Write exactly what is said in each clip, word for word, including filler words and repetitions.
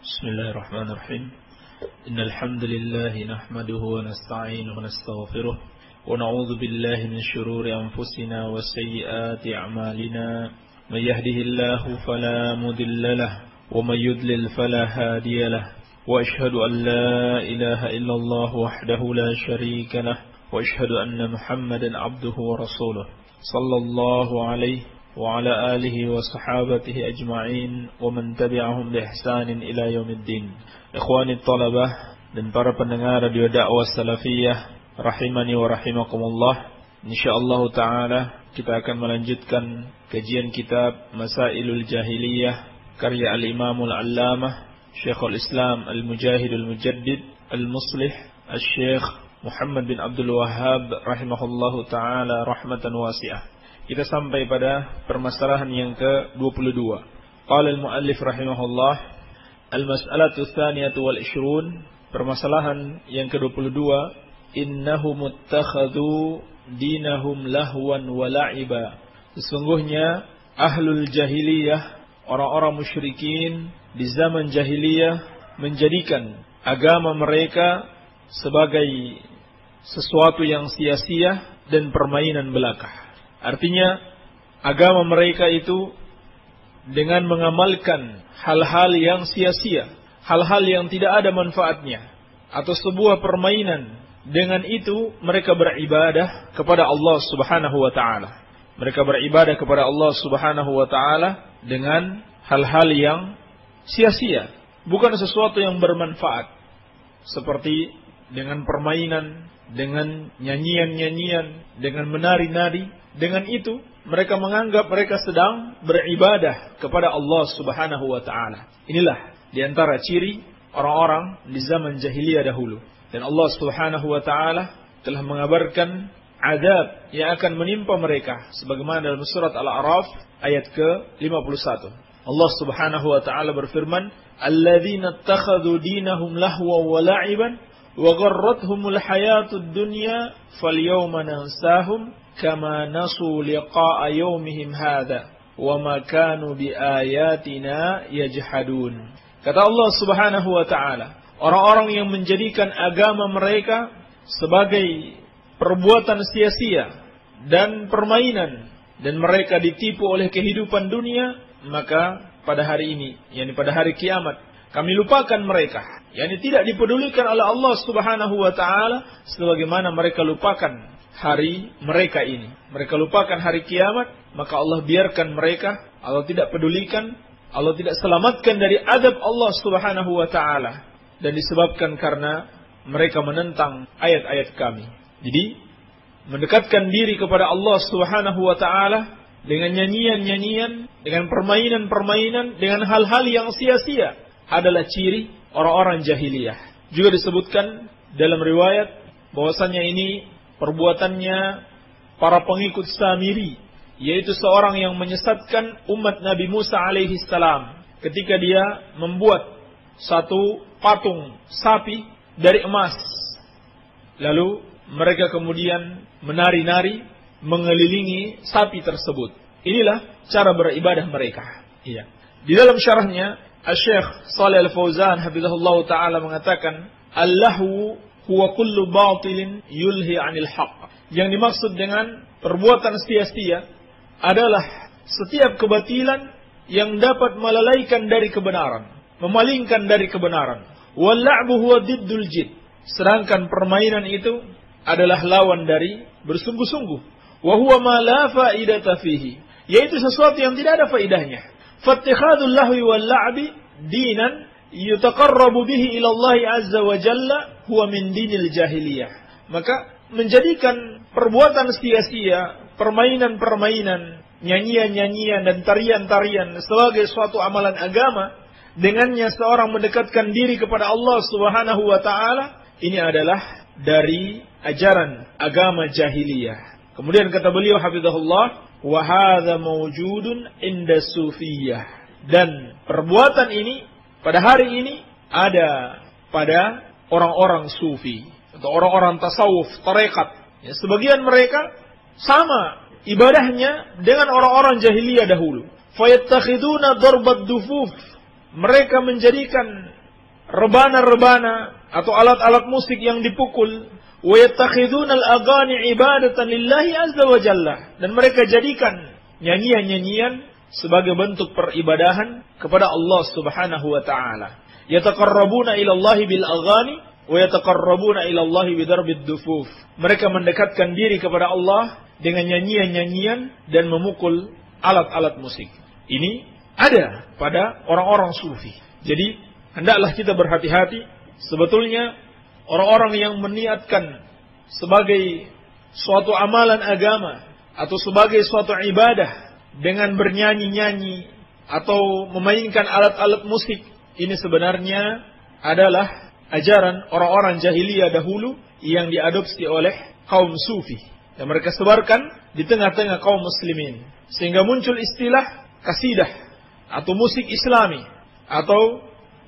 بسم الله الرحمن الرحيم إن الحمد لله نحمده ونستعينه ونستغفره ونعوذ بالله من شرور أنفسنا وسيئات أعمالنا من يهده الله فلا مضل له ومن يضلل فلا هادي له وأشهد أن لا إله إلا الله وحده لا شريك له وأشهد أن محمدا عبده ورسوله صلى الله عليه وعلى آله وصحابته أجمعين ومن تبعهم بإحسان إلى يوم الدين. Ikhwani talabah dan para pendengar radio dakwah salafiyah rahimani wa rahimakumullah. Insyaallah taala kita akan melanjutkan kajian kitab Masailul Jahiliyah karya al-Imam al-Allamah Syekhul Islam al-Mujahid al-Mujaddid al-Muslih al-Syekh Muhammad bin Abdul Wahhab rahimahullahu taala rahmatan wasi'ah. Kita sampai pada permasalahan yang ke dua puluh dua. Qala al-muallif rahimahullah, al-mas'alatu tsaniyatu wal ishrun, permasalahan yang ke dua puluh dua, innahum muttakhadhu dinahum lahwan wa la'iba. Sesungguhnya ahlul jahiliyah, orang-orang musyrikin di zaman jahiliyah menjadikan agama mereka sebagai sesuatu yang sia-sia dan permainan belaka. Artinya agama mereka itu dengan mengamalkan hal-hal yang sia-sia, hal-hal yang tidak ada manfaatnya, atau sebuah permainan. Dengan itu mereka beribadah kepada Allah subhanahu wa ta'ala. Mereka beribadah kepada Allah subhanahu wa ta'ala dengan hal-hal yang sia-sia, bukan sesuatu yang bermanfaat. Seperti dengan permainan, dengan nyanyian-nyanyian, dengan menari-nari. Dengan itu mereka menganggap mereka sedang beribadah kepada Allah subhanahu wa ta'ala. Inilah diantara ciri orang-orang di zaman jahiliyah dahulu. Dan Allah subhanahu wa ta'ala telah mengabarkan azab yang akan menimpa mereka, sebagaimana dalam surat Al-A'raf ayat ke lima puluh satu. Allah subhanahu wa ta'ala berfirman, alladzina ittakhadhu dinahum lahwa wa la'iban wa gharrathumul hayatud dunya falyawma nansahum kama nasu liqa'a yawmihim hadha wa ma kanu biayatina yajhadun. Kata Allah subhanahu wa ta'ala, orang-orang yang menjadikan agama mereka sebagai perbuatan sia-sia dan permainan, dan mereka ditipu oleh kehidupan dunia, maka pada hari ini, yakni pada hari kiamat, kami lupakan mereka, yakni tidak dipedulikan oleh Allah subhanahu wa ta'ala sebagaimana mereka lupakan hari mereka ini. Mereka lupakan hari kiamat, maka Allah biarkan mereka, Allah tidak pedulikan, Allah tidak selamatkan dari adab Allah subhanahu wa ta'ala. Dan disebabkan karena mereka menentang ayat-ayat kami. Jadi mendekatkan diri kepada Allah subhanahu wa ta'ala dengan nyanyian-nyanyian, dengan permainan-permainan, dengan hal-hal yang sia-sia adalah ciri orang-orang jahiliyah. Juga disebutkan dalam riwayat bahwasannya ini perbuatannya para pengikut Samiri, yaitu seorang yang menyesatkan umat Nabi Musa alaihi salam ketika dia membuat satu patung sapi dari emas. Lalu mereka kemudian menari-nari mengelilingi sapi tersebut. Inilah cara beribadah mereka. Iya. Di dalam syarahnya Asy-Syaikh Shalih Al-Fauzan hafizahullah taala mengatakan, Allahu huwa kullu batilin yulhi 'anil haqq. Yang dimaksud dengan perbuatan sia-sia adalah setiap kebatilan yang dapat melalaikan dari kebenaran, memalingkan dari kebenaran. Wal la'bu huwa diddul jid. Sedangkan permainan itu adalah lawan dari bersungguh-sungguh. Wa huwa ma la faidata fihi, yaitu sesuatu yang tidak ada faidahnya. Fattikhadul lahwi wal la'bi dinan yutaqarrabu bihi ila Allah azza wa jalla huwa min dinil jahiliyah. Maka menjadikan perbuatan sia-sia, permainan-permainan, nyanyian-nyanyian dan tarian-tarian sebagai suatu amalan agama, dengannya seorang mendekatkan diri kepada Allah subhanahu wa ta'ala, ini adalah dari ajaran agama jahiliyah. Kemudian kata beliau hafizahullah, wa hadza mawjudun inda sufiyah. Dan perbuatan ini pada hari ini ada pada orang-orang sufi atau orang-orang tasawuf, tarekat. Ya, sebagian mereka sama ibadahnya dengan orang-orang jahiliyah dahulu. Fayattakhiduna darbat dufuf. Mereka menjadikan rebana-rebana atau alat-alat musik yang dipukul. Wa yattakhiduna al-aghani ibadatan lillahi azza wa jalla, dan mereka jadikan nyanyian-nyanyian sebagai bentuk peribadahan kepada Allah Subhanahu wa taala. Yataqarrabuna ila Allah bil aghani wa yataqarrabuna ila Allah bidarbid dufuf. Mereka mendekatkan diri kepada Allah dengan nyanyian-nyanyian dan memukul alat-alat musik. Ini ada pada orang-orang sufi. Jadi hendaklah kita berhati-hati. Sebetulnya orang-orang yang meniatkan sebagai suatu amalan agama atau sebagai suatu ibadah dengan bernyanyi-nyanyi atau memainkan alat-alat musik, ini sebenarnya adalah ajaran orang-orang jahiliyah dahulu yang diadopsi oleh kaum sufi yang mereka sebarkan di tengah-tengah kaum muslimin, sehingga muncul istilah kasidah atau musik islami atau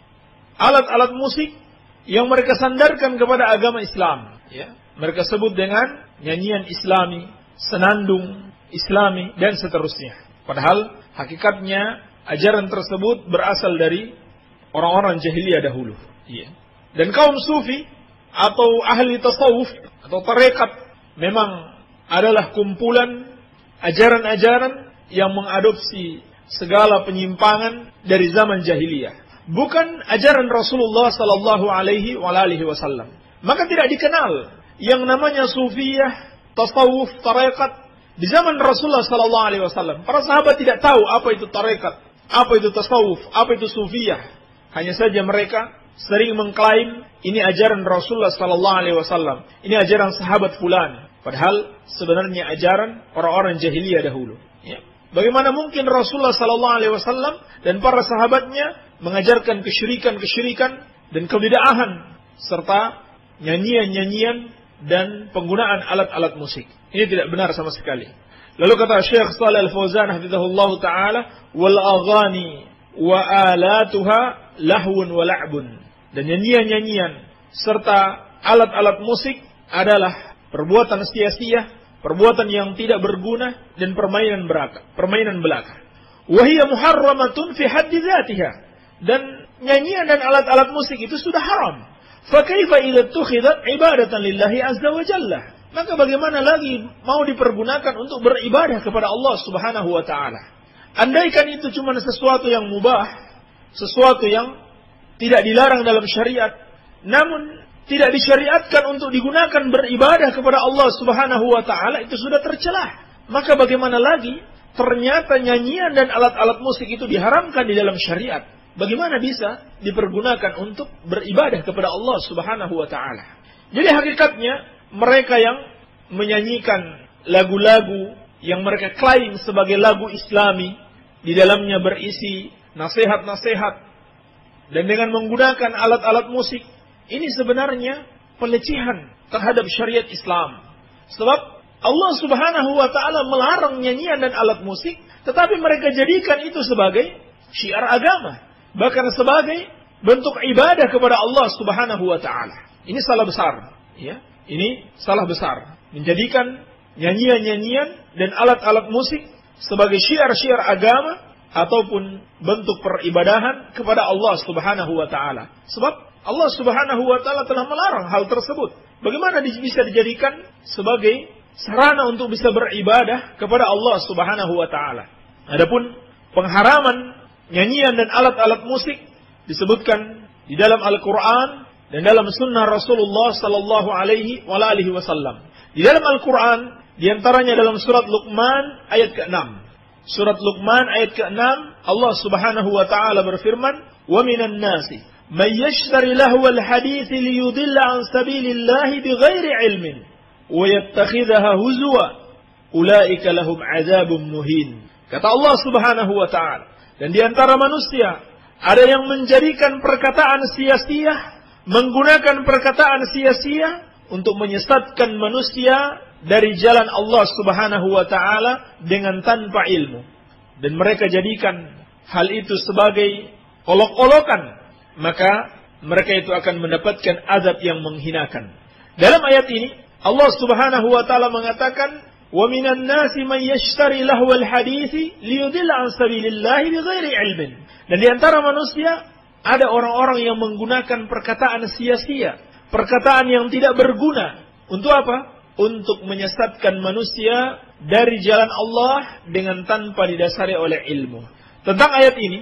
alat-alat musik yang mereka sandarkan kepada agama Islam, ya. Mereka sebut dengan nyanyian islami, senandung islami, dan seterusnya. Padahal hakikatnya ajaran tersebut berasal dari orang-orang jahiliyah dahulu, ya. Dan kaum sufi atau ahli tasawuf atau tarekat memang adalah kumpulan ajaran-ajaran yang mengadopsi segala penyimpangan dari zaman jahiliyah, bukan ajaran Rasulullah sallallahu alaihi wasallam. Maka tidak dikenal yang namanya sufiyah, tasawuf, tarekat di zaman Rasulullah sallallahu alaihi wasallam. Para sahabat tidak tahu apa itu tarekat, apa itu tasawuf, apa itu sufiyah. Hanya saja mereka sering mengklaim ini ajaran Rasulullah sallallahu alaihi wasallam, ini ajaran sahabat fulan. Padahal sebenarnya ajaran orang-orang jahiliyah dahulu, ya. Bagaimana mungkin Rasulullah sallallahu alaihi wasallam dan para sahabatnya mengajarkan kesyirikan-kesyirikan dan kebid'ahan serta nyanyian-nyanyian dan penggunaan alat-alat musik. Ini tidak benar sama sekali. Lalu kata Syekh Shalih Al-Fauzan hafizahullah taala, wal aghani wa alatuha lahwun wa la'bun. Dan nyanyian-nyanyian serta alat-alat musik adalah perbuatan sia-sia, perbuatan yang tidak berguna, dan permainan belaka, permainan belaka. Wa hiya muharramatun fi haddi dzatiha. Dan nyanyian dan alat-alat musik itu sudah haram. Fa kaifa idza tukhidat ibadatan lillahi azza wa jalla? Maka bagaimana lagi mau dipergunakan untuk beribadah kepada Allah Subhanahu wa taala? Andaikan itu cuma sesuatu yang mubah, sesuatu yang tidak dilarang dalam syariat, namun tidak disyariatkan untuk digunakan beribadah kepada Allah Subhanahu wa taala, itu sudah tercelah. Maka bagaimana lagi ternyata nyanyian dan alat-alat musik itu diharamkan di dalam syariat? Bagaimana bisa dipergunakan untuk beribadah kepada Allah Subhanahu wa taala? Jadi hakikatnya mereka yang menyanyikan lagu-lagu yang mereka klaim sebagai lagu Islami, di dalamnya berisi nasihat-nasihat dan dengan menggunakan alat-alat musik, ini sebenarnya pelecehan terhadap syariat Islam. Sebab Allah Subhanahu wa taala melarang nyanyian dan alat musik, tetapi mereka jadikan itu sebagai syiar agama, bahkan sebagai bentuk ibadah kepada Allah Subhanahu wa taala. Ini salah besar, ya. Ini salah besar, menjadikan nyanyian-nyanyian dan alat-alat musik sebagai syiar-syiar agama ataupun bentuk peribadahan kepada Allah Subhanahu wa taala. Sebab Allah Subhanahu wa taala telah melarang hal tersebut. Bagaimana bisa dijadikan sebagai sarana untuk bisa beribadah kepada Allah Subhanahu wa taala? Adapun pengharaman nyanyian dan alat-alat musik disebutkan di dalam Al-Qur'an dan dalam sunnah Rasulullah sallallahu alaihi wasallam. Di dalam Al-Qur'an, di antaranya dalam surat Luqman ayat keenam. Surat Luqman ayat keenam, Allah Subhanahu wa taala berfirman, "Wa minan nasi may yashtari lahwal hadits liyudilla an sabilillahi bighairi ilmin wa yattakhidhaha huzwa ulaika lahum adzabun muhin." Kata Allah Subhanahu wa taala, dan di antara manusia ada yang menjadikan perkataan sia-sia, menggunakan perkataan sia-sia untuk menyesatkan manusia dari jalan Allah Subhanahu wa taala dengan tanpa ilmu, dan mereka jadikan hal itu sebagai olok-olokan, maka mereka itu akan mendapatkan azab yang menghinakan. Dalam ayat ini Allah Subhanahu wa taala mengatakan, "Wa minan nasi man yashtari lahwal hadithi liyudilla an sabilillahi bighairi ilmin." Dan di antara manusia ada orang-orang yang menggunakan perkataan sia-sia, perkataan yang tidak berguna. Untuk apa? Untuk menyesatkan manusia dari jalan Allah dengan tanpa didasari oleh ilmu. Tentang ayat ini,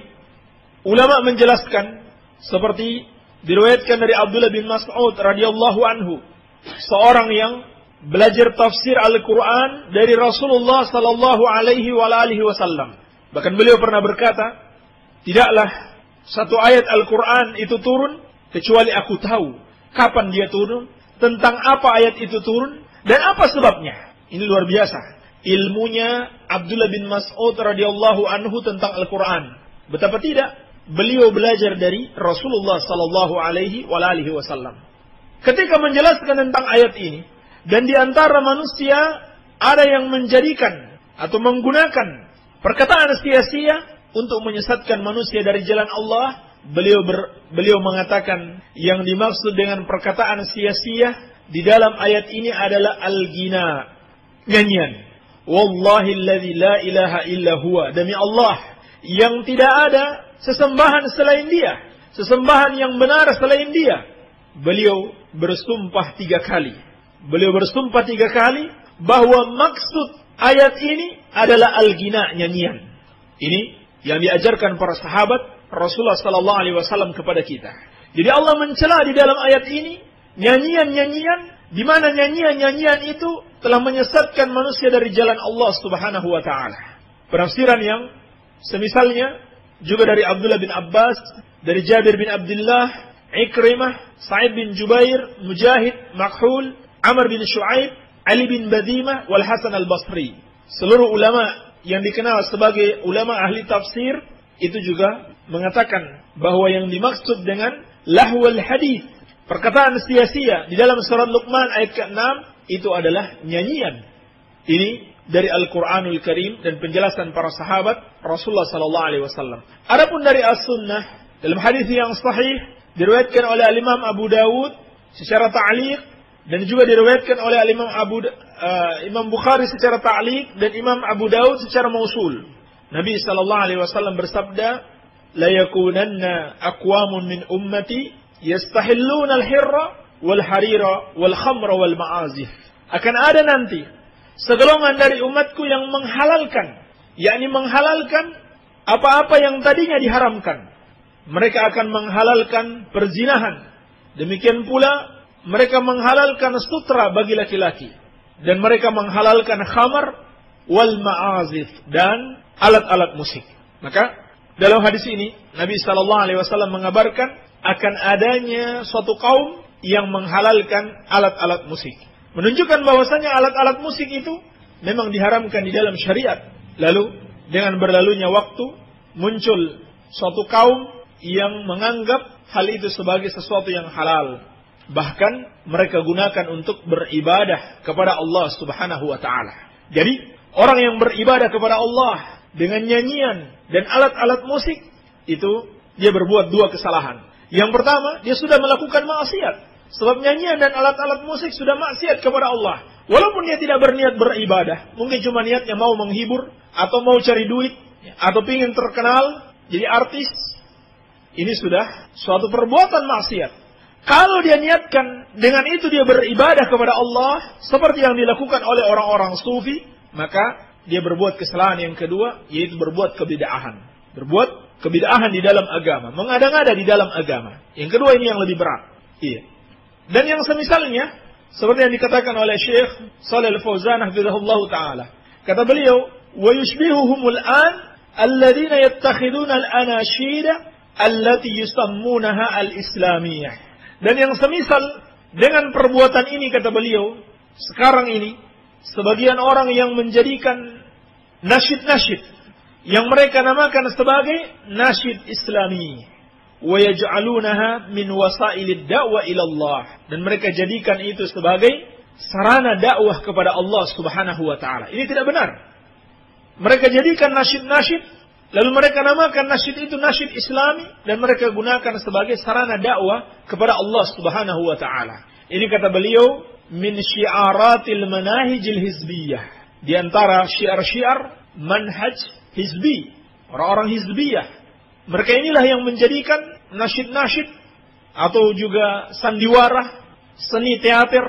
ulama menjelaskan seperti diriwayatkan dari Abdullah bin Mas'ud radhiyallahu anhu, seorang yang belajar tafsir Al-Quran dari Rasulullah sallallahu alaihi wasallam. Bahkan beliau pernah berkata, tidaklah satu ayat Al-Quran itu turun kecuali aku tahu kapan dia turun, tentang apa ayat itu turun, dan apa sebabnya. Ini luar biasa ilmunya Abdullah bin Mas'ud radhiyallahu anhu tentang Al-Quran. Betapa tidak beliau belajar dari Rasulullah sallallahu alaihi wasallam. Ketika menjelaskan tentang ayat ini, dan di antara manusia ada yang menjadikan atau menggunakan perkataan sia-sia untuk menyesatkan manusia dari jalan Allah, beliau ber, beliau mengatakan yang dimaksud dengan perkataan sia-sia di dalam ayat ini adalah al-ghina, nyanyian. Wallahi alladzi la ilaha illa huwa, demi Allah yang tidak ada sesembahan selain Dia, sesembahan yang benar selain Dia. Beliau bersumpah tiga kali. Beliau bersumpah tiga kali bahwa maksud ayat ini adalah al-ghina, nyanyian. Ini yang diajarkan para sahabat Rasulullah sallallahu alaihi wasallam kepada kita. Jadi Allah mencela di dalam ayat ini nyanyian-nyanyian, di mana nyanyian-nyanyian itu telah menyesatkan manusia dari jalan Allah Subhanahu wa taala. Penafsiran yang semisalnya juga dari Abdullah bin Abbas, dari Jabir bin Abdullah, Ikrimah, Sa'id bin Jubair, Mujahid, Makhul, Amr bin Shu'aib, Ali bin Badimah, wal Hasan al-Basri. Seluruh ulama yang dikenal sebagai ulama ahli tafsir itu juga mengatakan bahwa yang dimaksud dengan lahwal hadith, perkataan sia-sia di dalam surat Luqman ayat keenam itu adalah nyanyian. Ini dari Al-Quranul Karim dan penjelasan para sahabat Rasulullah sallallahu alaihi wasallam. Adapun dari As-Sunnah, dalam hadis yang sahih diriwayatkan oleh Imam Abu Dawud secara ta'liq, dan juga diriwayatkan oleh Imam Abu uh, Imam Bukhari secara ta'liq dan Imam Abu Dawud secara mausul. Nabi sallallahu alaihi wasallam bersabda, "La yakunanna aqwamun min ummati yastahilluna al-hirra wal harira wal khamra wal ma'azif." Akan ada nanti segolongan dari umatku yang menghalalkan, yakni menghalalkan apa-apa yang tadinya diharamkan. Mereka akan menghalalkan perzinahan. Demikian pula mereka menghalalkan sutra bagi laki-laki, dan mereka menghalalkan khamar wal ma'azif dan alat-alat musik. Maka dalam hadis ini Nabi sallallahu alaihi wasallam mengabarkan akan adanya suatu kaum yang menghalalkan alat-alat musik, menunjukkan bahwasanya alat-alat musik itu memang diharamkan di dalam syariat. Lalu dengan berlalunya waktu muncul suatu kaum yang menganggap hal itu sebagai sesuatu yang halal. Bahkan mereka gunakan untuk beribadah kepada Allah Subhanahu wa taala. Jadi orang yang beribadah kepada Allah dengan nyanyian dan alat-alat musik itu dia berbuat dua kesalahan. Yang pertama, dia sudah melakukan maksiat. Sebab nyanyian dan alat-alat musik sudah maksiat kepada Allah. Walaupun dia tidak berniat beribadah, mungkin cuma niatnya mau menghibur atau mau cari duit atau ingin terkenal jadi artis. Ini sudah suatu perbuatan maksiat. Kalau dia niatkan dengan itu dia beribadah kepada Allah seperti yang dilakukan oleh orang-orang sufi, maka dia berbuat kesalahan yang kedua, yaitu berbuat kebid'ahan. Berbuat kebid'ahan di dalam agama, mengada-ngada di dalam agama. Yang kedua ini yang lebih berat. Iya. Dan yang semisalnya seperti yang dikatakan oleh Syekh Shalih Al-Fauzan hafizahullah taala. Kata beliau, "Wa yushbihuhumul an alladziina yattakhiduna al-anashida allati yusammunaha al-islamiyah." Dan yang semisal dengan perbuatan ini, kata beliau, sekarang ini sebagian orang yang menjadikan nasyid-nasyid yang mereka namakan sebagai nasyid Islami, wa yaj'alunaha min wasailid da'wa ila Allah, dan mereka jadikan itu sebagai sarana dakwah kepada Allah Subhanahu wa taala. Ini tidak benar. Mereka jadikan nasyid-nasyid lalu mereka namakan nasyid itu nasyid Islami, dan mereka gunakan sebagai sarana dakwah kepada Allah Subhanahu wa taala. Ini kata beliau min syiaratil manahijil hizbiyah, di antara syiar-syiar manhaj hizbi, orang-orang hizbiyah. Mereka inilah yang menjadikan nasyid-nasyid atau juga sandiwara, seni teater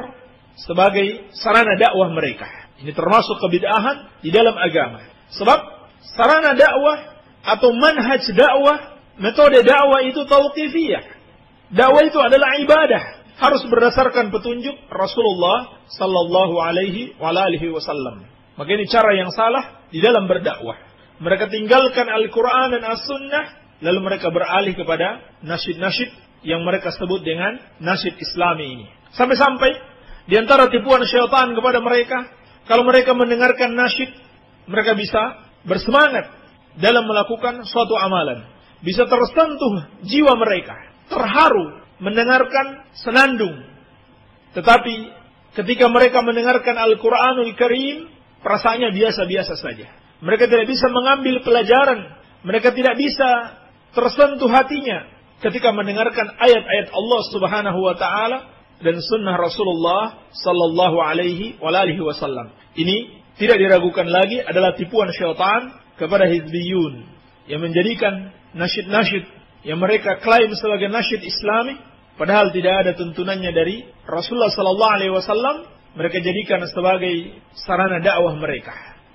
sebagai sarana dakwah mereka. Ini termasuk kebid'ahan di dalam agama. Sebab sarana dakwah atau manhaj dakwah, metode dakwah itu tauqifiyah. Dakwah itu adalah ibadah, harus berdasarkan petunjuk Rasulullah sallallahu alaihi wasallam. Maka ini cara yang salah di dalam berdakwah. Mereka tinggalkan Al-Quran dan As-Sunnah, lalu mereka beralih kepada nasyid-nasyid yang mereka sebut dengan nasyid Islami ini. Sampai-sampai di antara tipuan syaitan kepada mereka, kalau mereka mendengarkan nasyid, mereka bisa bersemangat dalam melakukan suatu amalan. Bisa tersentuh jiwa mereka, terharu mendengarkan senandung. Tetapi ketika mereka mendengarkan Al-Quranul Karim, perasaannya biasa-biasa saja. Mereka tidak bisa mengambil pelajaran. Mereka tidak bisa tersentuh hatinya ketika mendengarkan ayat-ayat Allah Subhanahu wa taala dan sunnah Rasulullah sallallahu alaihi wasallam. Ini tidak diragukan lagi adalah tipuan syaitan kepada hizbiyun yang menjadikan nasyid-nasyid yang mereka klaim sebagai nasyid Islami, padahal tidak ada tuntunannya dari Rasulullah sallallahu alaihi wasallam. Mereka jadikan sebagai sarana dakwah mereka.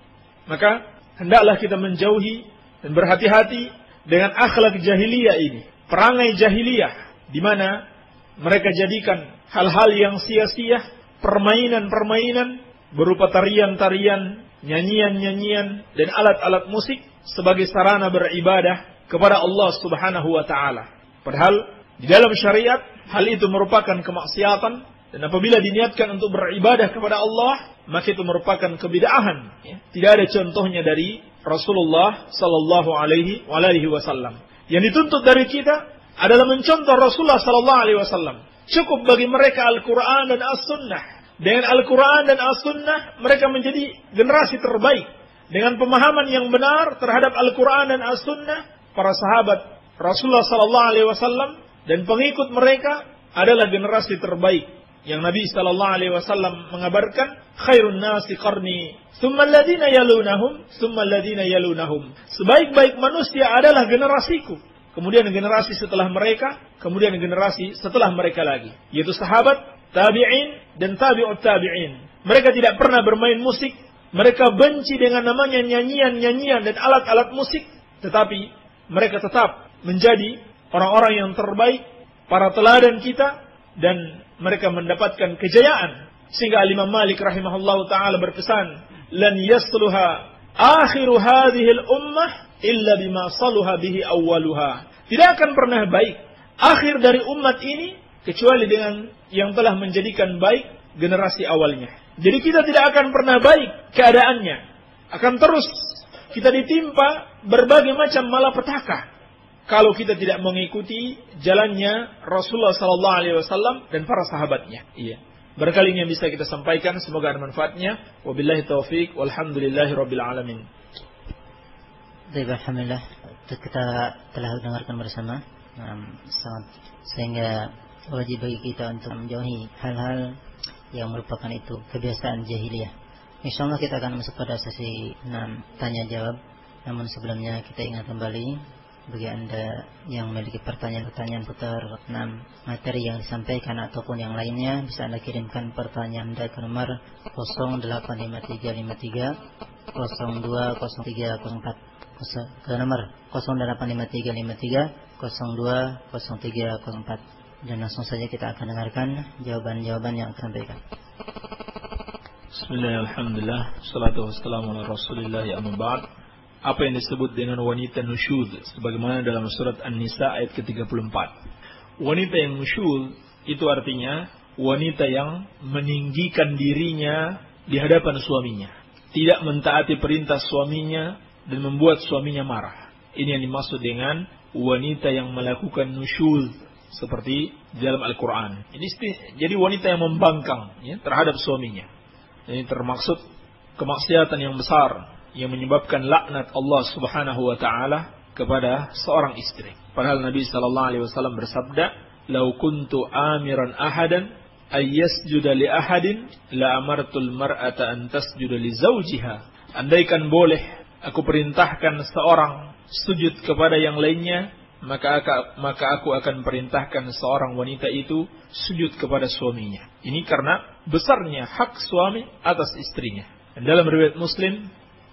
Maka hendaklah kita menjauhi dan berhati-hati dengan akhlak jahiliyah ini, perangai jahiliyah, di mana mereka jadikan hal-hal yang sia-sia, permainan-permainan berupa tarian-tarian, nyanyian-nyanyian dan alat-alat musik sebagai sarana beribadah kepada Allah Subhanahu wa taala. Padahal di dalam syariat hal itu merupakan kemaksiatan. Dan apabila diniatkan untuk beribadah kepada Allah, maka itu merupakan kebid'ahan. Ya. Tidak ada contohnya dari Rasulullah sallallahu alaihi wasallam. Yang dituntut dari kita adalah mencontoh Rasulullah sallallahu alaihi wasallam. Cukup bagi mereka Al-Quran dan As-Sunnah. Dengan Al-Quran dan As-Sunnah, mereka menjadi generasi terbaik. Dengan pemahaman yang benar terhadap Al-Quran dan As-Sunnah, para sahabat Rasulullah sallallahu alaihi wasallam dan pengikut mereka adalah generasi terbaik. Yang Nabi sallallahu alaihi wasallam mengabarkan, khairun nasi qarni, tsumma alladziina yalunahum, tsumma alladziina yalunahum. Sebaik-baik manusia adalah generasiku. Kemudian generasi setelah mereka, kemudian generasi setelah mereka lagi, yaitu sahabat, tabi'in dan tabi'ut tabi'in. Mereka tidak pernah bermain musik, mereka benci dengan namanya nyanyian-nyanyian dan alat-alat musik, tetapi mereka tetap menjadi orang-orang yang terbaik, para teladan kita, dan mereka mendapatkan kejayaan. Sehingga Imam Malik rahimahullah ta'ala berpesan, lan yasluha akhiru hadhil ummah illa bima saluha bihi awwaluha. Tidak akan pernah baik akhir dari umat ini kecuali dengan yang telah menjadikan baik generasi awalnya. Jadi kita tidak akan pernah baik keadaannya. Akan terus kita ditimpa berbagai macam malapetaka kalau kita tidak mengikuti jalannya Rasulullah sallallahu alaihi wasallam dan para sahabatnya. Iya. Barangkali ini yang bisa kita sampaikan, semoga ada manfaatnya. Wabillahi taufik, walhamdulillahi rabbil alamin. Baik, alhamdulillah kita telah dengarkan bersama. Sehingga wajib bagi kita untuk menjauhi hal-hal yang merupakan itu kebiasaan jahiliyah. Insyaallah kita akan masuk pada sesi enam tanya jawab. Namun sebelumnya kita ingat kembali, bagi Anda yang memiliki pertanyaan-pertanyaan putar enam materi yang disampaikan ataupun yang lainnya, bisa Anda kirimkan pertanyaan Anda ke nomor nol delapan lima tiga lima tiga nol dua nol tiga nol empat, ke nomor nol delapan lima tiga lima tiga nol dua nol tiga nol empat, dan langsung saja kita akan dengarkan jawaban-jawaban yang akan disampaikan. Bismillahirrahmanirrahim. Alhamdulillah, salatu wassalamu ala Rasulillah, amma ba'd. Apa yang disebut dengan wanita nusyuz sebagaimana dalam surat An-Nisa ayat ke tiga puluh empat. Wanita yang nusyuz itu artinya wanita yang meninggikan dirinya di hadapan suaminya, tidak mentaati perintah suaminya dan membuat suaminya marah. Ini yang dimaksud dengan wanita yang melakukan nusyuz seperti dalam Al-Quran. Ini jadi wanita yang membangkang ya, terhadap suaminya. Ini termaksud kemaksiatan yang besar yang menyebabkan laknat Allah Subhanahu wa taala kepada seorang istri. Padahal Nabi sallallahu alaihi wasallam bersabda, "Lau kuntu amiran ahadan ay yasjuda li ahadin la amartul mar'ata an tasjuda li zawjiha." Andaikan boleh aku perintahkan seorang sujud kepada yang lainnya, maka maka aku akan perintahkan seorang wanita itu sujud kepada suaminya. Ini karena besarnya hak suami atas istrinya. Dan dalam riwayat Muslim,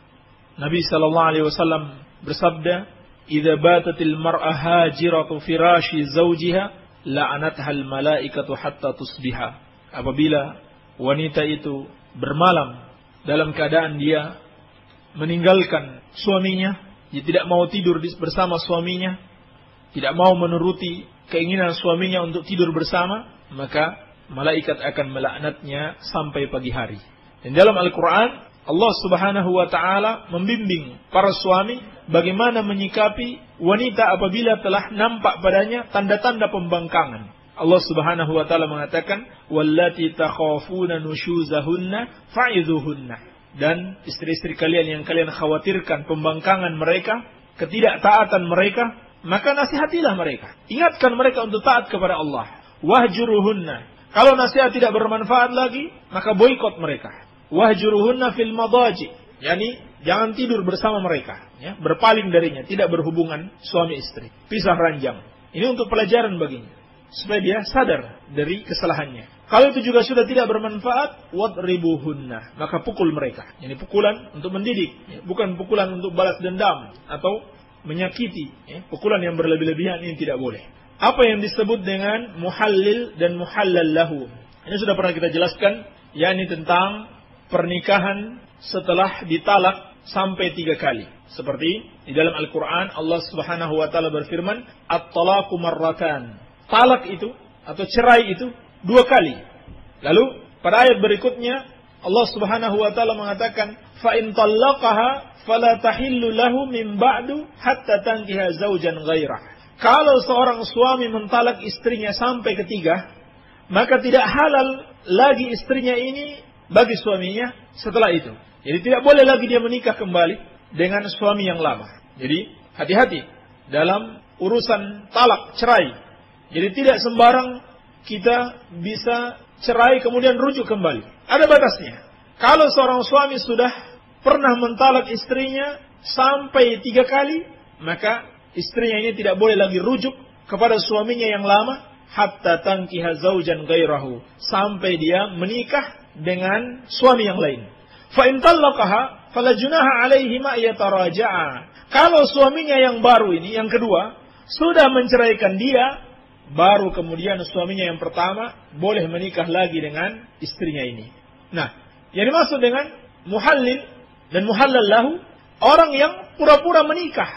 Nabi sallallahu alaihi wasallam bersabda, "Idza batatil mar'a hajiratu firashi zawjiha, la'anatha al-malaikatu hatta tusbiha." Apabila wanita itu bermalam dalam keadaan dia meninggalkan suaminya, dia tidak mau tidur bersama suaminya, tidak mau menuruti keinginan suaminya untuk tidur bersama, maka malaikat akan melaknatnya sampai pagi hari. Dan dalam Al-Quran, Allah Subhanahu wa ta'ala membimbing para suami bagaimana menyikapi wanita apabila telah nampak padanya tanda-tanda pembangkangan. Allah Subhanahu wa ta'ala mengatakan, "Wallati takhafuna nushuzahunna fa'idhuhunna." Dan istri-istri kalian yang kalian khawatirkan pembangkangan mereka, ketidaktaatan mereka, maka nasihatilah mereka. Ingatkan mereka untuk taat kepada Allah. Wahjuruhunna. Kalau nasihat tidak bermanfaat lagi, maka boikot mereka. Wahjuruhunna fil madaji. Yani jangan tidur bersama mereka, ya, berpaling darinya, tidak berhubungan suami istri. Pisah ranjang. Ini untuk pelajaran baginya, supaya dia sadar dari kesalahannya. Kalau itu juga sudah tidak bermanfaat, wadribuhunna, maka pukul mereka. Ini pukulan untuk mendidik, ya, bukan pukulan untuk balas dendam atau menyakiti. Ya. Pukulan yang berlebih-lebihan ini tidak boleh. Apa yang disebut dengan muhallil dan muhallal lahu? Ini sudah pernah kita jelaskan, yakni tentang pernikahan setelah ditalak sampai tiga kali. Seperti di dalam Al-Quran, Allah Subhanahu wa ta'ala berfirman, "At-talaqu marratan." Talak itu atau cerai itu dua kali. Lalu pada ayat berikutnya Allah Subhanahu wa ta'ala mengatakan, "Fa in talaqaha fala tahillu lahu min ba'du hatta tankiha zaujan ghairah." Kalau seorang suami mentalak istrinya sampai ketiga, maka tidak halal lagi istrinya ini bagi suaminya setelah itu. Jadi tidak boleh lagi dia menikah kembali dengan suami yang lama. Jadi hati-hati dalam urusan talak, cerai. Jadi tidak sembarang kita bisa cerai kemudian rujuk kembali. Ada batasnya. Kalau seorang suami sudah pernah mentalak istrinya sampai tiga kali, maka istrinya ini tidak boleh lagi rujuk kepada suaminya yang lama, hatta tankiha zaujan ghairahu, sampai dia menikah dengan suami yang lain. Fa in talaqaha fala junaha alaihi ma yataraja'a. Kalau suaminya yang baru ini, yang kedua, sudah menceraikan dia, baru kemudian suaminya yang pertama boleh menikah lagi dengan istrinya ini. Nah, yang dimaksud dengan muhallil dan muhallal lahu, orang yang pura-pura menikah.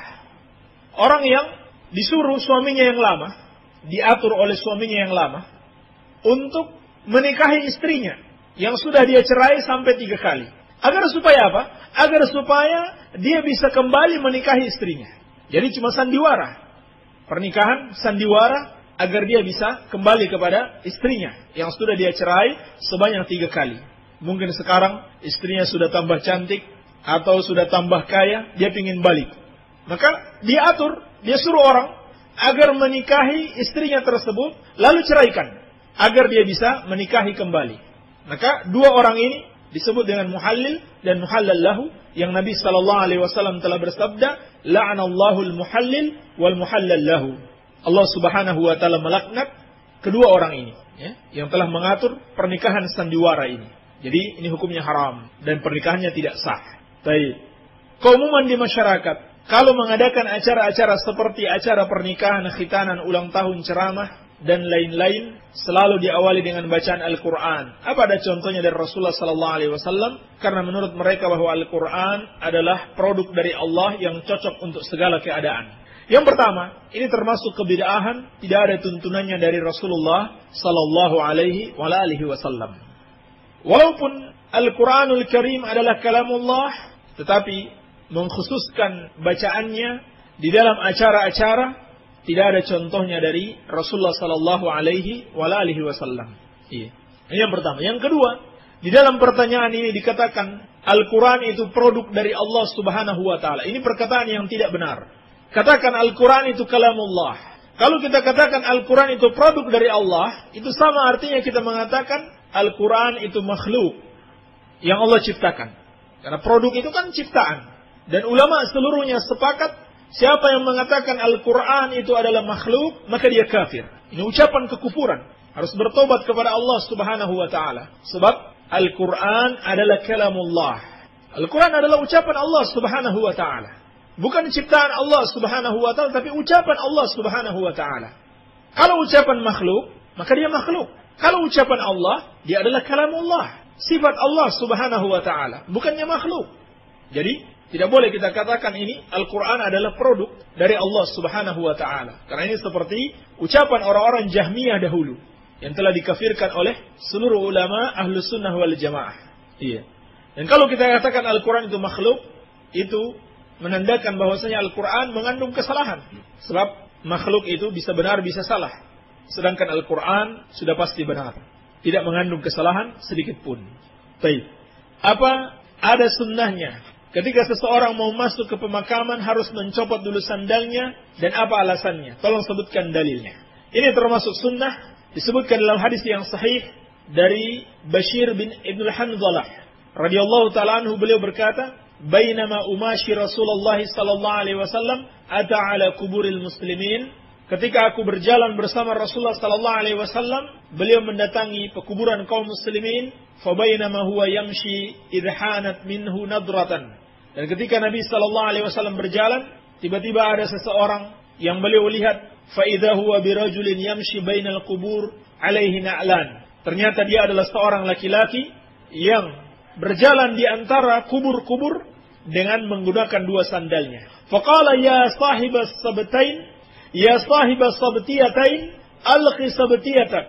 Orang yang disuruh suaminya yang lama, diatur oleh suaminya yang lama, untuk menikahi istrinya yang sudah dia cerai sampai tiga kali. Agar supaya apa? Agar supaya dia bisa kembali menikahi istrinya. Jadi cuma sandiwara. Pernikahan sandiwara agar dia bisa kembali kepada istrinya yang sudah dia cerai sebanyak tiga kali. Mungkin sekarang istrinya sudah tambah cantik atau sudah tambah kaya, dia ingin balik. Maka dia atur, dia suruh orang agar menikahi istrinya tersebut, lalu ceraikan agar dia bisa menikahi kembali. Maka dua orang ini disebut dengan muhallil dan muhallal lahu, yang Nabi sallallahu alaihi wasallam telah bersabda, "La'anallahu al-muhallil wal muhallal lahu." Allah Subhanahu wa taala melaknat kedua orang ini, ya, yang telah mengatur pernikahan sandiwara ini. Jadi ini hukumnya haram dan pernikahannya tidak sah. Baik. Keumuman di masyarakat, kalau mengadakan acara-acara seperti acara pernikahan, khitanan, ulang tahun, ceramah dan lain-lain, selalu diawali dengan bacaan Al-Quran. Apa ada contohnya dari Rasulullah sallallahu alaihi wasallam? Karena menurut mereka bahwa Al-Quran adalah produk dari Allah yang cocok untuk segala keadaan. Yang pertama, ini termasuk kebid'ahan, tidak ada tuntunannya dari Rasulullah sallallahu alaihi wasallam. Walaupun Al-Quranul Karim adalah kalamullah, tetapi mengkhususkan bacaannya di dalam acara-acara tidak ada contohnya dari Rasulullah sallallahu alaihi wasallam. Iya. Ini yang pertama. Yang kedua, di dalam pertanyaan ini dikatakan Al-Quran itu produk dari Allah Subhanahu wa taala. Ini perkataan yang tidak benar. Katakan Al-Quran itu kalamullah. Kalau kita katakan Al-Quran itu produk dari Allah, itu sama artinya kita mengatakan Al-Quran itu makhluk yang Allah ciptakan. Karena produk itu kan ciptaan. Dan ulama seluruhnya sepakat Siapa yang mengatakan Al-Quran itu adalah makhluk, maka dia kafir. Ini ucapan kekufuran. Harus bertobat kepada Allah Subhanahu wa Ta'ala. Sebab Al-Quran adalah kalamullah. Al-Quran adalah ucapan Allah Subhanahu wa Ta'ala. Bukan ciptaan Allah Subhanahu wa Ta'ala, tapi ucapan Allah Subhanahu wa Ta'ala. Kalau ucapan makhluk, maka dia makhluk. Kalau ucapan Allah, dia adalah kalamullah. Sifat Allah Subhanahu wa Ta'ala, bukannya makhluk. Jadi, tidak boleh kita katakan ini Al-Quran adalah produk dari Allah Subhanahu wa Ta'ala. Karena ini seperti ucapan orang-orang Jahmiyah dahulu yang telah dikafirkan oleh seluruh ulama Ahlus Sunnah wal Jamaah. Iya. Dan kalau kita katakan Al-Quran itu makhluk, itu menandakan bahwasanya Al-Quran mengandung kesalahan. Sebab makhluk itu bisa benar, bisa salah. Sedangkan Al-Quran sudah pasti benar. Tidak mengandung kesalahan sedikit pun. Baik. Apa ada sunnahnya? Ketika seseorang mau masuk ke pemakaman harus mencopot dulu sandalnya, dan apa alasannya? Tolong sebutkan dalilnya. Ini termasuk sunnah, disebutkan dalam hadis yang sahih dari Bashir bin Ibnul Hanzalah radhiyallahu ta'ala anhu, beliau berkata, "Bainama umashi Rasulullah sallallahu alaihi wasallam ata ala kuburil muslimin." Ketika aku berjalan bersama Rasulullah sallallahu alaihi wasallam, beliau mendatangi pekuburan kaum muslimin, fa bainama huwa yamshi idhanat minhu nadratan. Dan ketika Nabi sallallahu alaihi wasallam berjalan, tiba-tiba ada seseorang yang beliau lihat, fa idza huwa birajulin yamshi bainal qubur alaihi na'lan. Ternyata dia adalah seorang laki-laki yang berjalan di antara kubur-kubur dengan menggunakan dua sandalnya. Faqala ya sahibas sabtain, ya sahibas sabtiyatain, alqi sabtiyatak,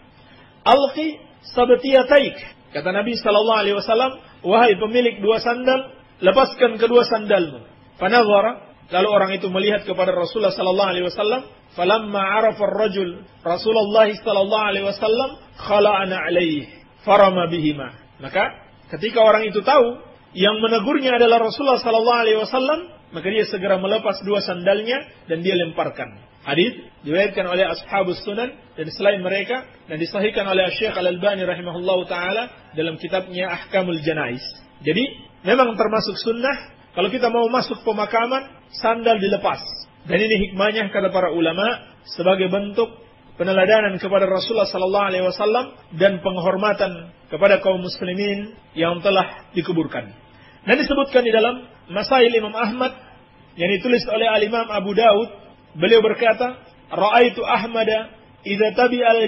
alqi sabtiyataik. Kata Nabi sallallahu alaihi wasallam, wahai pemilik dua sandal, lepaskan kedua sandalmu. Fanadhara, lalu orang itu melihat kepada Rasulullah sallallahu alaihi wasallam, falamma arafa ar-rajul Rasulullah sallallahu alaihi wasallam khala'ana alaihi farama bihima. Maka ketika orang itu tahu yang menegurnya adalah Rasulullah sallallahu alaihi wasallam, maka dia segera melepas dua sandalnya dan dia lemparkan. Hadis diriwayatkan oleh Ashabus Sunan dan selain mereka, dan disahihkan oleh Syekh Al-Albani rahimahullahu taala dalam kitabnya Ahkamul Janaiz. Jadi memang termasuk sunnah kalau kita mau masuk pemakaman sandal dilepas. Dan ini hikmahnya kata para ulama sebagai bentuk peneladanan kepada Rasulullah sallallahu alaihi wasallam dan penghormatan kepada kaum muslimin yang telah dikuburkan. Dan disebutkan di dalam Masail Imam Ahmad yang ditulis oleh Al-Imam Abu Daud, beliau berkata, "Ra'aitu Ahmada idza tabi'al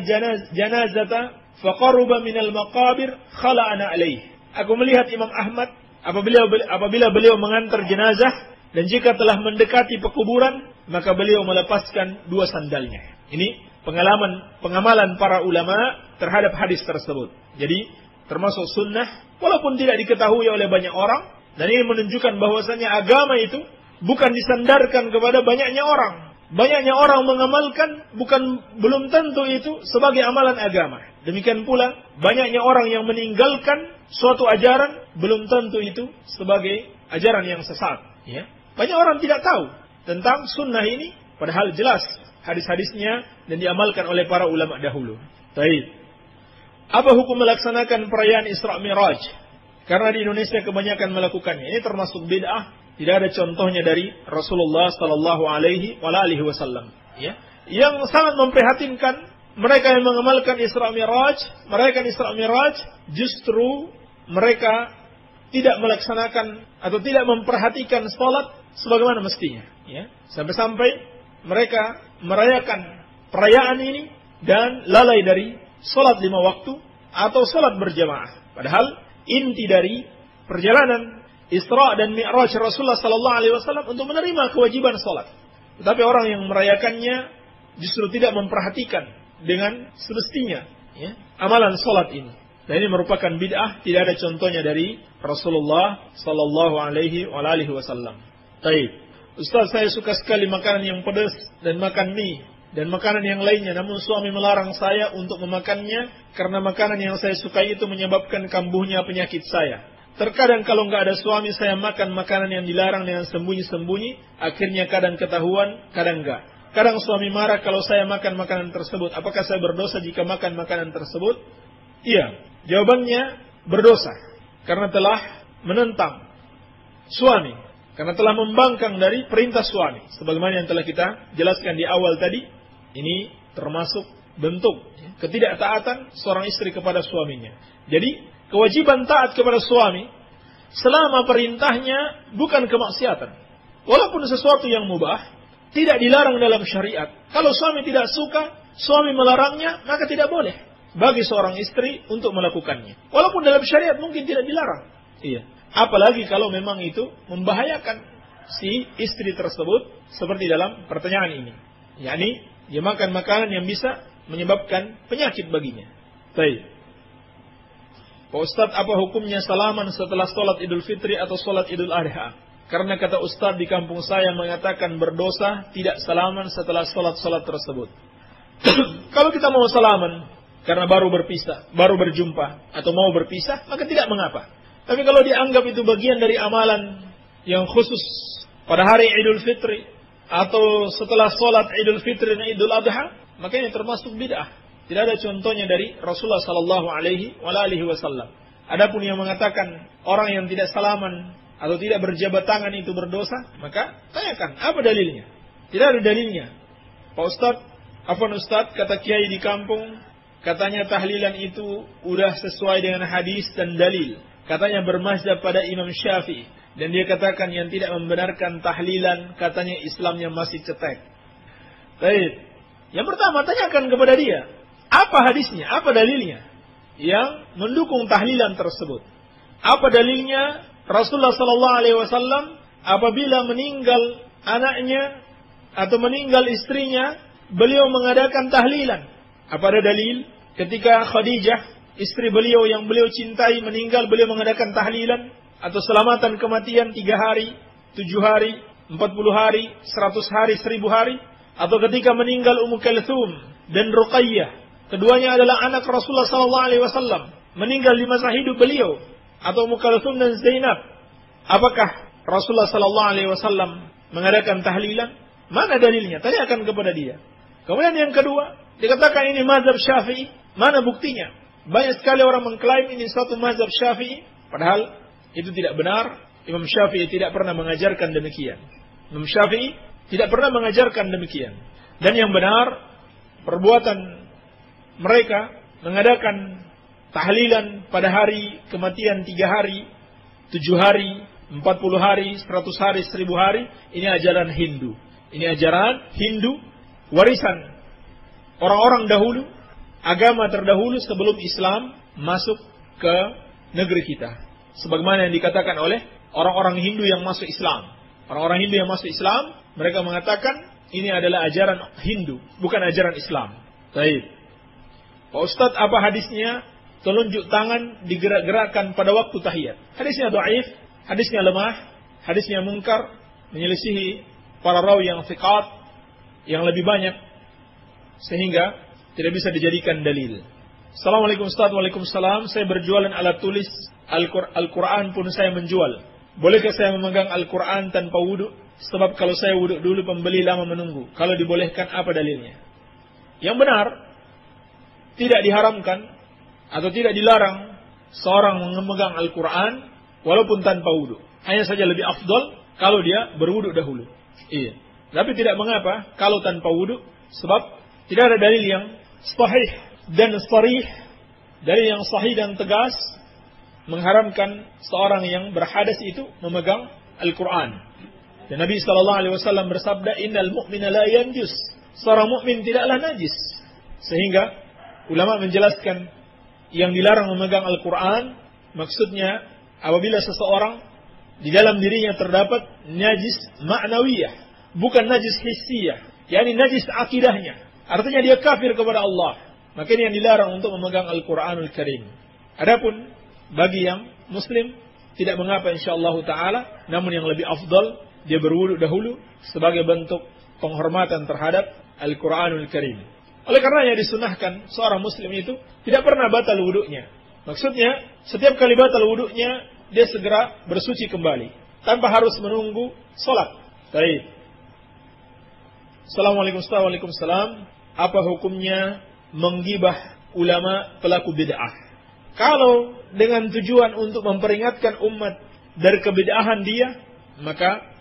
janazata faqaruba minal maqabir khala'ana alaihi." Aku melihat Imam Ahmad apabila apabila beliau mengantar jenazah dan jika telah mendekati pekuburan, maka beliau melepaskan dua sandalnya. Ini pengalaman pengamalan para ulama terhadap hadis tersebut. Jadi termasuk sunnah walaupun tidak diketahui oleh banyak orang, dan ini menunjukkan bahwasanya agama itu bukan disandarkan kepada banyaknya orang. Banyaknya orang mengamalkan bukan belum tentu itu sebagai amalan agama. Demikian pula banyaknya orang yang meninggalkan suatu ajaran belum tentu itu sebagai ajaran yang sesat. Ya. Banyak orang tidak tahu tentang sunnah ini, padahal jelas hadis-hadisnya dan diamalkan oleh para ulama dahulu. Baik. Apa hukum melaksanakan perayaan Isra Mi'raj? Karena di Indonesia kebanyakan melakukannya. Ini termasuk bid'ah. Tidak ada contohnya dari Rasulullah sallallahu alaihi wasallam. Ya. Yang sangat memprihatinkan, mereka yang mengamalkan Isra Mi'raj, merayakan Isra Mi'raj, justru mereka tidak melaksanakan atau tidak memperhatikan salat sebagaimana mestinya. Ya. Sampai-sampai mereka merayakan perayaan ini dan lalai dari salat lima waktu atau salat berjamaah. Padahal inti dari perjalanan Isra dan Mi'raj Rasulullah sallallahu alaihi wasallam untuk menerima kewajiban salat. Tetapi orang yang merayakannya justru tidak memperhatikan dengan semestinya ya, amalan salat ini. Dan ini merupakan bid'ah, tidak ada contohnya dari Rasulullah sallallahu alaihi wasallam. Baik. Ustaz, saya suka sekali makanan yang pedas dan makan mie dan makanan yang lainnya, namun suami melarang saya untuk memakannya karena makanan yang saya sukai itu menyebabkan kambuhnya penyakit saya. Terkadang kalau nggak ada suami saya makan makanan yang dilarang dengan sembunyi-sembunyi, akhirnya kadang ketahuan, kadang enggak. Kadang suami marah kalau saya makan makanan tersebut. Apakah saya berdosa jika makan makanan tersebut? Iya, jawabannya berdosa karena telah menentang suami. Karena telah membangkang dari perintah suami. Sebagaimana yang telah kita jelaskan di awal tadi, ini termasuk bentuk ketidaktaatan seorang istri kepada suaminya. Jadi, kewajiban taat kepada suami selama perintahnya bukan kemaksiatan. Walaupun sesuatu yang mubah, tidak dilarang dalam syariat. Kalau suami tidak suka, suami melarangnya, maka tidak boleh bagi seorang istri untuk melakukannya. Walaupun dalam syariat mungkin tidak dilarang. Iya. Apalagi kalau memang itu membahayakan si istri tersebut seperti dalam pertanyaan ini. yakni dia makan makanan yang bisa menyebabkan penyakit baginya. Baik. Pak Ustadz, apa hukumnya salaman setelah sholat Idul Fitri atau sholat Idul Adha? Karena kata Ustadz di kampung saya mengatakan berdosa tidak salaman setelah sholat-sholat tersebut. Kalau kita mau salaman karena baru berpisah, baru berjumpa, atau mau berpisah, maka tidak mengapa. Tapi kalau dianggap itu bagian dari amalan yang khusus pada hari Idul Fitri atau setelah sholat Idul Fitri dan Idul Adha, makanya termasuk bid'ah. Tidak ada contohnya dari Rasulullah Sallallahu Alaihi Wasallam. Adapun yang mengatakan orang yang tidak salaman atau tidak berjabat tangan itu berdosa, maka tanyakan apa dalilnya. Tidak ada dalilnya. Pak Ustadz, afwan Ustadz, kata kiai di kampung, katanya tahlilan itu udah sesuai dengan hadis dan dalil. Katanya bermazhab pada Imam Syafi'i. Dan dia katakan yang tidak membenarkan tahlilan, katanya Islamnya masih cetek. Baik. Yang pertama, tanyakan kepada dia. Apa hadisnya? Apa dalilnya? Yang mendukung tahlilan tersebut. Apa dalilnya? Rasulullah Sallallahu Alaihi Wasallam apabila meninggal anaknya atau meninggal istrinya, beliau mengadakan tahlilan. Apa ada dalil? Ketika Khadijah, istri beliau yang beliau cintai meninggal, beliau mengadakan tahlilan atau selamatan kematian tiga hari, tujuh hari, empat puluh hari, seratus hari, seribu hari. Atau ketika meninggal Ummu Kalthum dan Ruqayyah, keduanya adalah anak Rasulullah Sallallahu Alaihi Wasallam, meninggal di masa hidup beliau. Atau Ummu Kalthum dan Zainab, apakah Rasulullah Sallallahu Alaihi Wasallam mengadakan tahlilan? Mana dalilnya? Tanyakan kepada dia. Kemudian yang kedua, dikatakan ini mazhab Syafi'i. Mana buktinya? Banyak sekali orang mengklaim ini suatu mazhab Syafi'i, padahal itu tidak benar. Imam Syafi'i tidak pernah mengajarkan demikian. Imam Syafi'i tidak pernah mengajarkan demikian. Dan yang benar, perbuatan mereka mengadakan tahlilan pada hari kematian tiga hari, tujuh hari, empat puluh hari, seratus hari, seribu hari, ini ajaran Hindu. Ini ajaran Hindu, warisan orang-orang dahulu, agama terdahulu sebelum Islam masuk ke negeri kita. Sebagaimana yang dikatakan oleh orang-orang Hindu yang masuk Islam. Orang-orang Hindu yang masuk Islam, mereka mengatakan ini adalah ajaran Hindu, bukan ajaran Islam. Baik. Pak Ustadz, apa hadisnya telunjuk tangan digerak-gerakkan pada waktu tahiyat? Hadisnya dhaif, hadisnya lemah, hadisnya mungkar, menyelisihi para rawi yang thiqat, yang lebih banyak, sehingga tidak bisa dijadikan dalil. Assalamualaikum Ustaz. Waalaikumsalam. Saya berjualan alat tulis Al-Quran pun saya menjual. Bolehkah saya memegang Al-Quran tanpa wudhu? Sebab kalau saya wudhu dulu pembeli lama menunggu. Kalau dibolehkan, apa dalilnya? Yang benar, tidak diharamkan atau tidak dilarang seorang memegang Al-Quran walaupun tanpa wudhu. Hanya saja lebih afdal kalau dia berwudhu dahulu. Iya. Tapi tidak mengapa kalau tanpa wudhu, sebab tidak ada dalil yang sahih dan sharih, dalil yang sahih dan tegas mengharamkan seorang yang berhadas itu memegang Al-Quran. Dan Nabi Sallallahu Alaihi Wasallam bersabda, Innal mu'mina la yanjus. Seorang mukmin tidaklah najis. Sehingga ulama menjelaskan yang dilarang memegang Al-Quran, maksudnya apabila seseorang di dalam dirinya terdapat najis ma'nawiyah, bukan najis hissiyah, yakni najis akidahnya. Artinya dia kafir kepada Allah. Maka ini yang dilarang untuk memegang Al-Quranul Karim. Adapun bagi yang Muslim, tidak mengapa insyaAllah ta'ala. Namun yang lebih afdal, dia berwudu dahulu sebagai bentuk penghormatan terhadap Al-Quranul Karim. Oleh karenanya disunahkan seorang Muslim itu tidak pernah batal wudunya. Maksudnya, setiap kali batal wudunya, dia segera bersuci kembali. Tanpa harus menunggu sholat. Baik. Assalamualaikum warahmatullahi wabarakatuh. Apa hukumnya menggibah ulama pelaku bid'ah? Kalau dengan tujuan untuk memperingatkan umat dari kebid'ahan dia, maka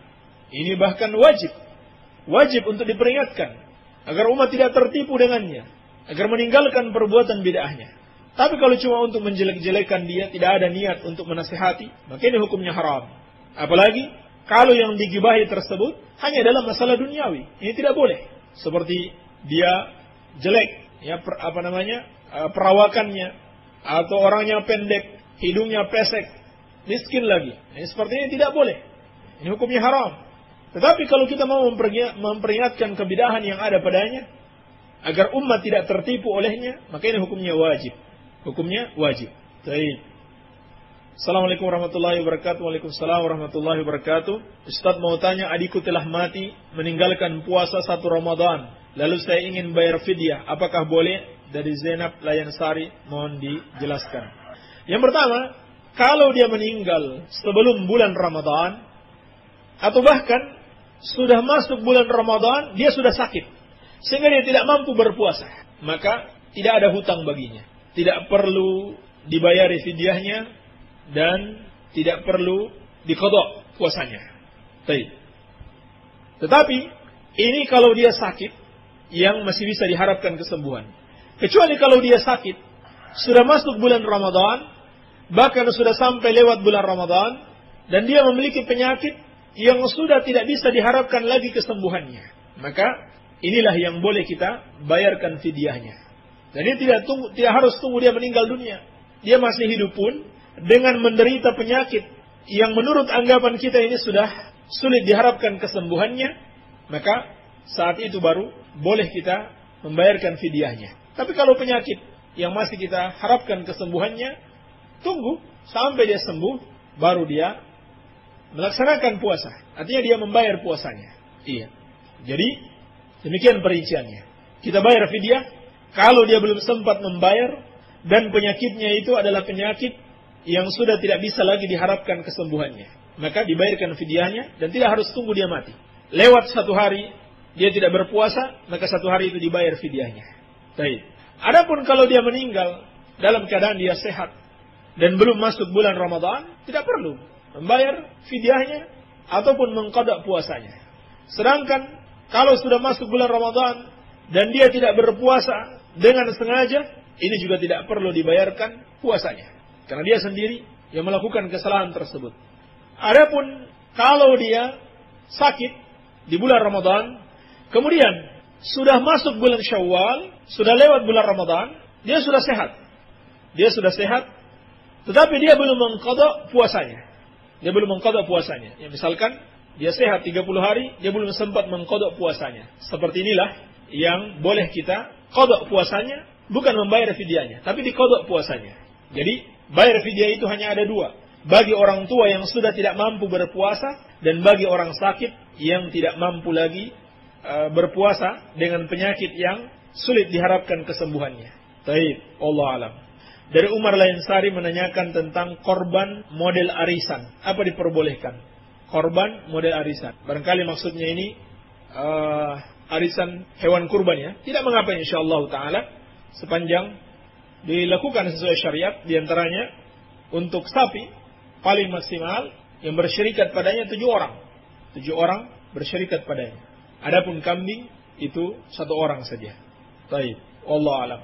Ini bahkan wajib. Wajib untuk diperingatkan agar umat tidak tertipu dengannya, agar meninggalkan perbuatan bid'ahnya. Tapi kalau cuma untuk menjelek-jelekan dia, tidak ada niat untuk menasihati, maka ini hukumnya haram. Apalagi kalau yang digibahi tersebut hanya dalam masalah duniawi, ini tidak boleh. Seperti dia jelek, ya per, apa namanya perawakannya, atau orangnya pendek, hidungnya pesek, miskin lagi. Ini seperti ini tidak boleh. Ini hukumnya haram. Tetapi kalau kita mau memperingatkan kebidahan yang ada padanya, agar umat tidak tertipu olehnya, maka ini hukumnya wajib. Hukumnya wajib. Baik. Assalamualaikum warahmatullahi wabarakatuh. Waalaikumsalam warahmatullahi wabarakatuh. Ustaz mau tanya, adikku telah mati meninggalkan puasa satu Ramadan. Lalu saya ingin bayar fidyah. Apakah boleh? Dari Zainab Layansari, mohon dijelaskan. Yang pertama, kalau dia meninggal sebelum bulan Ramadan, atau bahkan sudah masuk bulan Ramadan, dia sudah sakit, sehingga dia tidak mampu berpuasa, maka tidak ada hutang baginya. Tidak perlu dibayari fidyahnya dan tidak perlu diqadha puasanya. Baik. Tetapi ini kalau dia sakit yang masih bisa diharapkan kesembuhan. Kecuali kalau dia sakit sudah masuk bulan Ramadan, bahkan sudah sampai lewat bulan Ramadan, dan dia memiliki penyakit yang sudah tidak bisa diharapkan lagi kesembuhannya, maka inilah yang boleh kita bayarkan fidyahnya. Jadi tidak tunggu, tidak harus tunggu dia meninggal dunia. Dia masih hidup pun dengan menderita penyakit yang menurut anggapan kita ini sudah sulit diharapkan kesembuhannya, maka saat itu baru boleh kita membayarkan fidyahnya. Tapi kalau penyakit yang masih kita harapkan kesembuhannya, tunggu sampai dia sembuh, baru dia melaksanakan puasa. Artinya dia membayar puasanya. Iya. Jadi demikian perinciannya. Kita bayar fidyah kalau dia belum sempat membayar dan penyakitnya itu adalah penyakit yang sudah tidak bisa lagi diharapkan kesembuhannya. Maka dibayarkan fidyahnya dan tidak harus tunggu dia mati. Lewat satu hari dia tidak berpuasa, maka satu hari itu dibayar fidyahnya. Baik. Adapun kalau dia meninggal dalam keadaan dia sehat dan belum masuk bulan Ramadan, tidak perlu membayar fidyahnya ataupun mengqadha puasanya. Sedangkan kalau sudah masuk bulan Ramadan dan dia tidak berpuasa dengan sengaja, ini juga tidak perlu dibayarkan puasanya, karena dia sendiri yang melakukan kesalahan tersebut. Adapun kalau dia sakit di bulan Ramadan, kemudian sudah masuk bulan Syawal, sudah lewat bulan Ramadan, dia sudah sehat. Dia sudah sehat, tetapi dia belum mengqadha puasanya. Dia belum mengqadha puasanya. Ya, misalkan dia sehat tiga puluh hari, dia belum sempat mengqadha puasanya. Seperti inilah yang boleh kita qadha puasanya, bukan membayar fidyahnya, tapi diqadha puasanya. Jadi bayar fidyah itu hanya ada dua. Bagi orang tua yang sudah tidak mampu berpuasa, dan bagi orang sakit yang tidak mampu lagi uh, berpuasa dengan penyakit yang sulit diharapkan kesembuhannya. Taib, Allah alam. Dari Umar Layansari menanyakan tentang korban model arisan. Apa diperbolehkan? Korban model arisan. Barangkali maksudnya ini uh, arisan hewan kurban ya. Tidak mengapa insyaallah ta'ala. Sepanjang dilakukan sesuai syariat. Di antaranya untuk sapi paling maksimal yang bersyirikat padanya tujuh orang. Tujuh orang bersyirikat padanya. Adapun kambing itu satu orang saja. Baik, wallahu alam.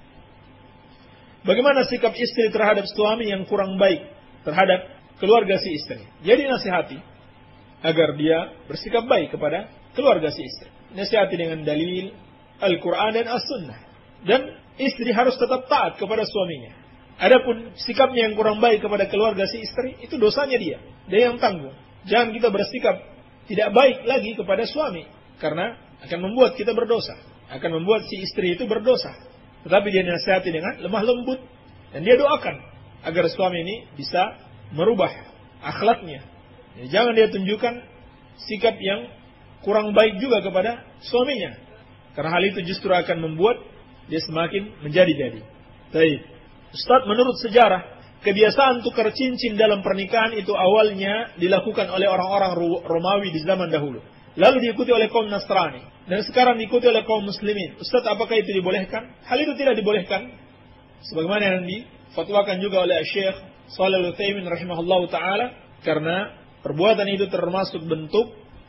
Bagaimana sikap istri terhadap suami yang kurang baik terhadap keluarga si istri? Jadi nasihati agar dia bersikap baik kepada keluarga si istri. Nasihati dengan dalil Al-Quran dan As-Sunnah. Dan istri harus tetap taat kepada suaminya. Adapun sikapnya yang kurang baik kepada keluarga si istri, itu dosanya dia. Dia yang tanggung. Jangan kita bersikap tidak baik lagi kepada suami, karena akan membuat kita berdosa. Akan membuat si istri itu berdosa. Tetapi dia nasihati dengan lemah lembut. Dan dia doakan agar suami ini bisa merubah akhlaknya. Ya, jangan dia tunjukkan sikap yang kurang baik juga kepada suaminya. Karena hal itu justru akan membuat dia semakin menjadi-jadi. Baik. Ustaz, menurut sejarah, kebiasaan tukar cincin dalam pernikahan itu awalnya dilakukan oleh orang-orang Romawi di zaman dahulu. Lalu diikuti oleh kaum Nasrani. Dan sekarang diikuti oleh kaum Muslimin. Ustaz, apakah itu dibolehkan? Hal itu tidak dibolehkan. Sebagaimana yang difatwakan juga oleh Syekh Shalih Al-Utsaimin rahimahullahu ta'ala. Karena perbuatan itu termasuk bentuk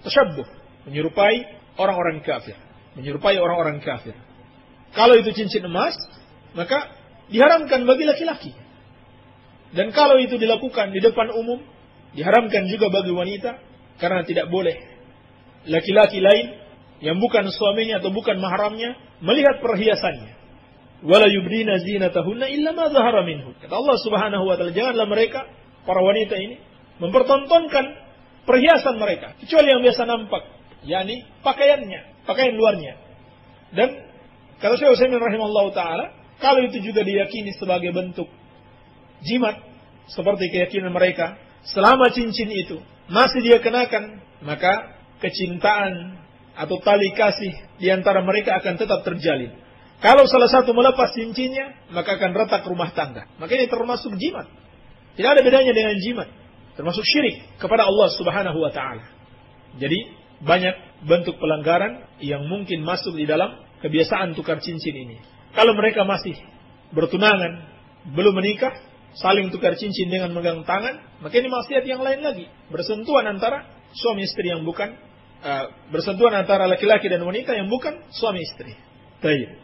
Tashabbuh, menyerupai orang-orang kafir, menyerupai orang-orang kafir. Kalau itu cincin emas, maka diharamkan bagi laki-laki. Dan kalau itu dilakukan di depan umum, diharamkan juga bagi wanita, karena tidak boleh laki-laki lain yang bukan suaminya atau bukan mahramnya melihat perhiasannya. Wala yubdina zinatahunna illa ma zahara minhu. Kata Allah Subhanahu wa taala, janganlah mereka, para wanita ini, mempertontonkan perhiasan mereka kecuali yang biasa nampak, yakni pakaiannya, pakaian luarnya. Dan kata Syekh Utsaimin rahimahullahu taala, kalau itu juga diyakini sebagai bentuk jimat seperti keyakinan mereka, selama cincin itu masih dia kenakan, maka kecintaan atau tali kasih di antara mereka akan tetap terjalin. Kalau salah satu melepas cincinnya, maka akan retak rumah tangga. Maka ini termasuk jimat. Tidak ada bedanya dengan jimat. Termasuk syirik kepada Allah Subhanahu wa taala. Jadi banyak bentuk pelanggaran yang mungkin masuk di dalam kebiasaan tukar cincin ini. Kalau mereka masih bertunangan, belum menikah, saling tukar cincin dengan megang tangan, maka ini maksiat yang lain lagi. Bersentuhan antara suami istri yang bukan uh, bersentuhan antara laki-laki dan wanita yang bukan suami istri. Baik.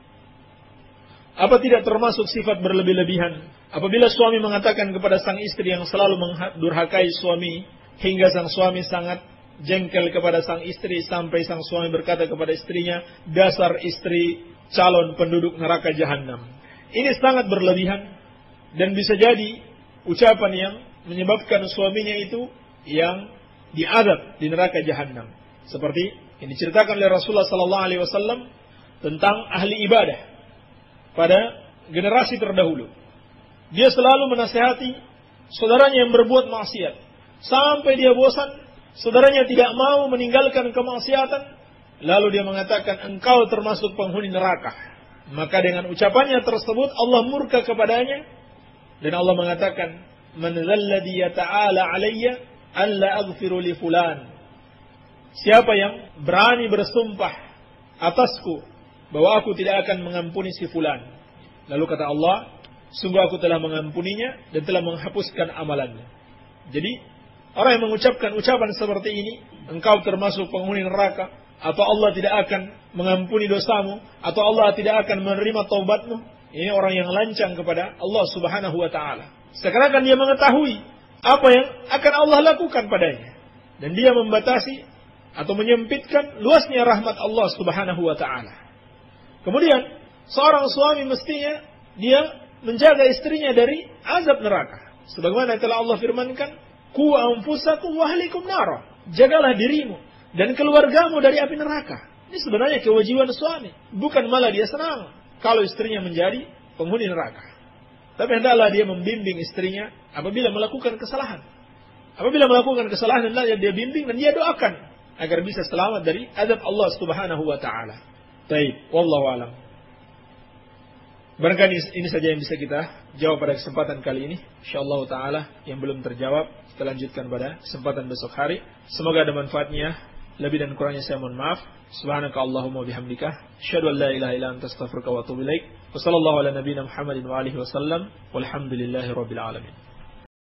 Apa tidak termasuk sifat berlebih-lebihan apabila suami mengatakan kepada sang istri yang selalu mendurhakai suami, hingga sang suami sangat jengkel kepada sang istri sampai sang suami berkata kepada istrinya, dasar istri calon penduduk neraka jahanam. Ini sangat berlebihan dan bisa jadi ucapan yang menyebabkan suaminya itu yang diazab di neraka jahanam. Seperti yang diceritakan oleh Rasulullah sallallahu alaihi wasallam tentang ahli ibadah pada generasi terdahulu. Dia selalu menasihati saudaranya yang berbuat maksiat sampai dia bosan, saudaranya tidak mau meninggalkan kemaksiatan, lalu dia mengatakan, engkau termasuk penghuni neraka. Maka dengan ucapannya tersebut Allah murka kepadanya dan Allah mengatakan, man dzalladzi yata'ala alayya an la aghfiru li fulan. Siapa yang berani bersumpah atasku bahwa aku tidak akan mengampuni si fulan. Lalu kata Allah, sungguh aku telah mengampuninya dan telah menghapuskan amalannya. Jadi orang yang mengucapkan ucapan seperti ini, engkau termasuk penghuni neraka, atau Allah tidak akan mengampuni dosamu, atau Allah tidak akan menerima taubatmu, ini orang yang lancang kepada Allah Subhanahu wa taala. Seakan-akan dia mengetahui apa yang akan Allah lakukan padanya, dan dia membatasi atau menyempitkan luasnya rahmat Allah Subhanahu wa taala. Kemudian seorang suami mestinya dia menjaga istrinya dari azab neraka. Sebagaimana telah Allah firmankan, "Qu anfusakum wa ahlikum nara." Jagalah dirimu dan keluargamu dari api neraka. Ini sebenarnya kewajiban suami, bukan malah dia senang kalau istrinya menjadi penghuni neraka. Tapi hendaklah dia membimbing istrinya apabila melakukan kesalahan. Apabila melakukan kesalahan, hendaknya dia bimbing dan dia doakan agar bisa selamat dari azab Allah Subhanahu wa taala. Baik, wallahu alam. Barangkali ini saja yang bisa kita jawab pada kesempatan kali ini. Insyaallah taala yang belum terjawab kita lanjutkan pada kesempatan besok hari. Semoga ada manfaatnya. Lebih dan kurangnya saya mohon maaf. Subhanakallahumma bihamdika asyhadu an la ilaha illa anta astaghfiruka wa atubu ilaik. Wassallallahu ala nabiyyina Muhammadin wa alihi wasallam. Walhamdulillahirabbil alamin.